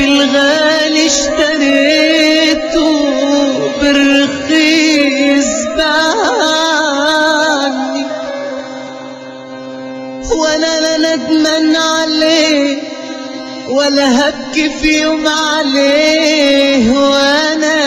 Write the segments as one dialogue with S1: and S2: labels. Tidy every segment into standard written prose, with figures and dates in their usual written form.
S1: الغالي اشتريته بالرخيص باعني، وانا لا ندمان عليه ولا هبكي في يوم عليه. وانا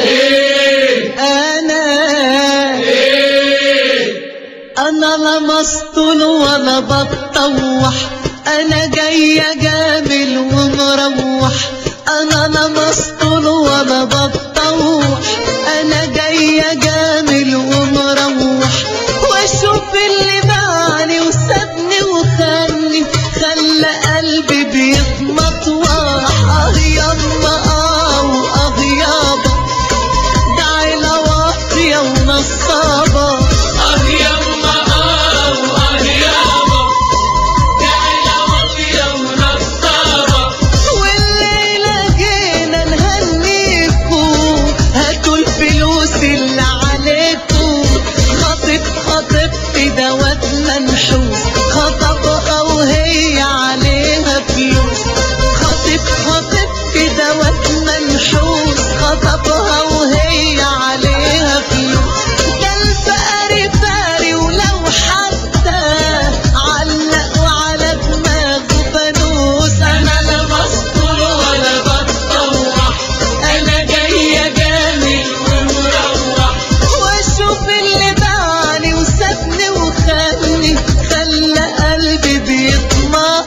S1: انا لا مسطول ولا بتطوح، انا جاية جامل ومروح. انا لا مسطول ولا بتطوح، انا جاية جامل ومروح. واشوف اللي باعني وسابني وخاني، خلى قلبي بيتمطوح. يما يابا ده عيلة واطية ونصابة.
S2: يما يابا ده عيلة واطية ونصابة.
S1: والليلة جينا نهنيكوا، هاتوا الفلوس اللي عليكوا. خطيبتي دوت منحوس، خطبها وهي عليها فلوس. خطيبتي دوت منحوس، خطبها وهي عليها فلوس. ده الفقري فاري ولو حتى علقوا على دماغه فانوس.
S2: انا لا مسطول ولا بتطوح، انا جاية جامل ومروح.
S1: واشوف اللي باعني وسابني وخاني، خلى قلبي بيتمطوح.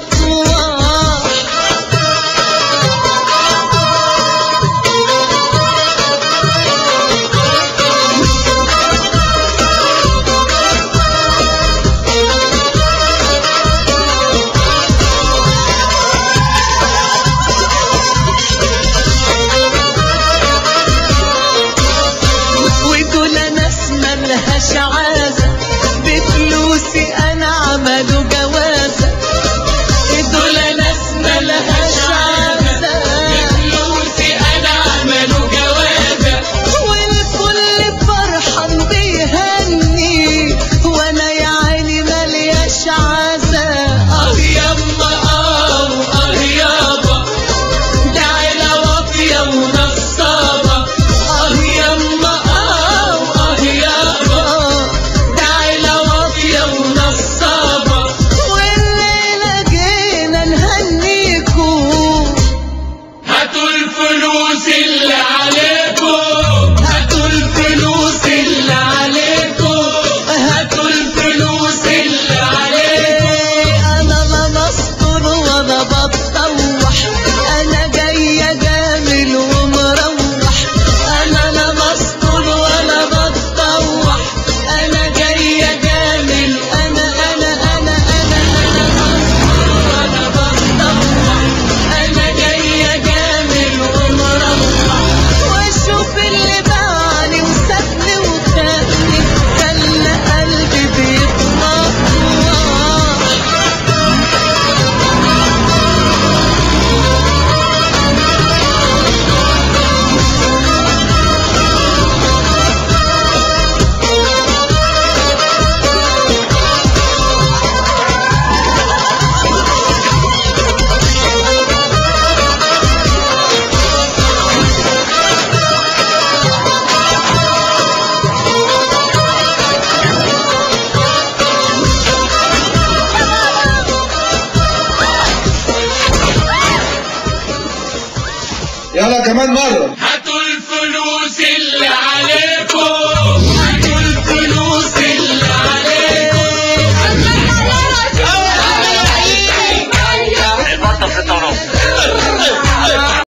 S1: ودول ناس ملهاش عازة، بفلوسي انا عملوا جوازة. دول ناس ملهاش عازة،
S2: بفلوسي انا عملوا جوازة.
S1: والكل فرحان بيهني، وانا يا عيني ملياش عازة.
S2: يما يابا ده عيلة واطية ونصابة. يما يابا ده عيلة واطية ونصابة.
S1: والليلة جينا نهنيكوا،
S2: هاتوا الفلوس اللي عليكم، هاتوا الفلوس اللي عليكم، هاتوا الفلوس اللي عليكم.
S1: انا لا مسطول ولا بتطوح، انا جاية جامل ومروح. انا لا مسطول ولا بتطوح، انا جاية جامل. انا مسطول ولا بتطوح،
S2: انا جاية جامل ومروح.
S1: واشوف اللي باعني وسابني وخاني، خلى قلبي بيتمطوح.
S3: يلا كمان مرة.